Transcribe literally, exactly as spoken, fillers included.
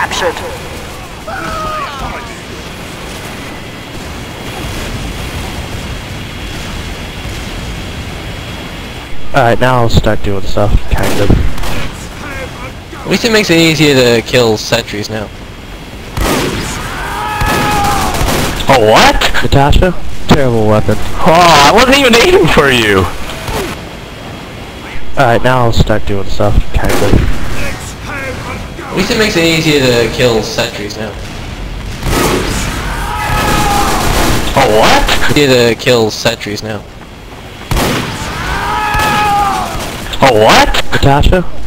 captured. Alright, now I'll start doing stuff, kind of. At least it makes it easier to kill sentries now. Oh, what? Natasha? Terrible weapon. Oh, I wasn't even aiming for you! Alright, now I'll start doing stuff, kind of. At least it makes it easier to kill sentries now. Oh, what? Easier to kill sentries now. Oh, what? Natasha?